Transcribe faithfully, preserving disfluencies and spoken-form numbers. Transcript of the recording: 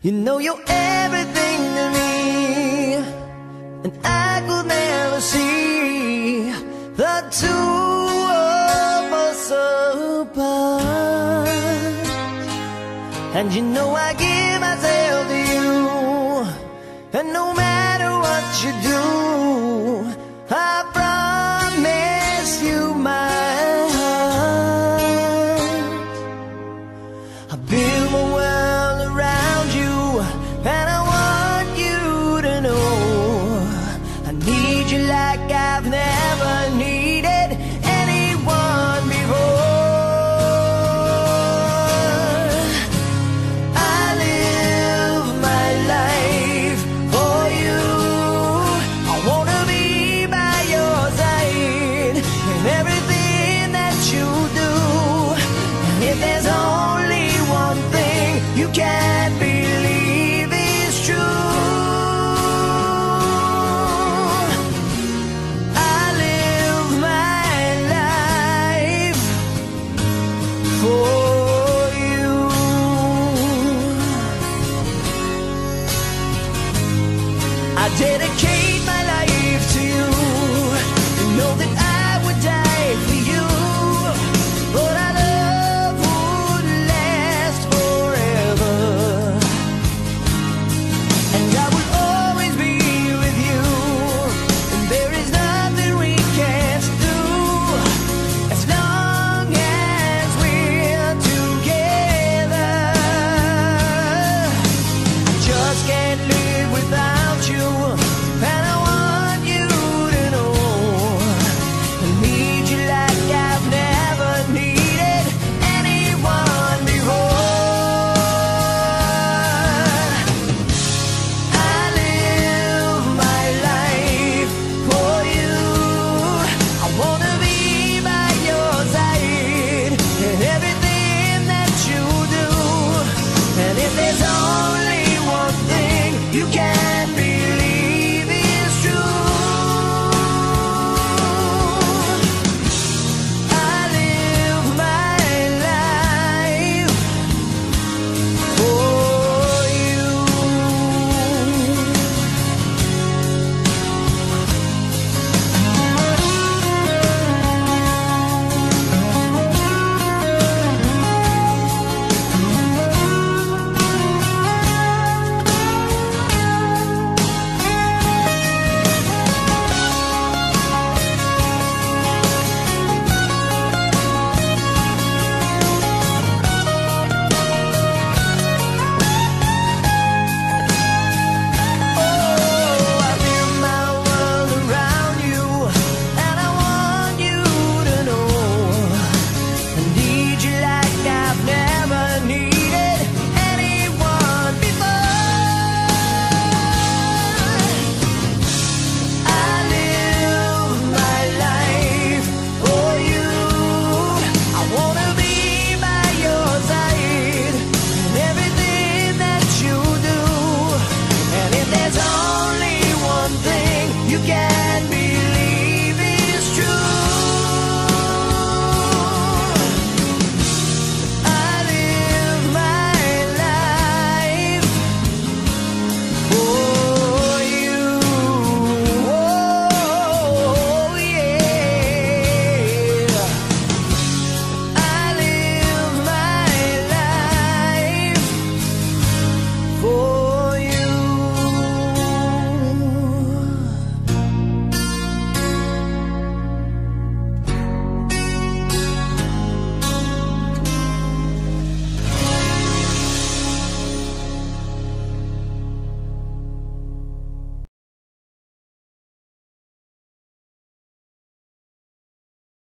You know you're everything to me, and I could never see the two of us apart. And you know I give myself to you, and no matter what you do, I promise you my heart. I build my world around you, and I want you to know I need you like I've never needed anyone before. I live my life for you. I wanna be by your side in everything that you do. And if there's only one thing you can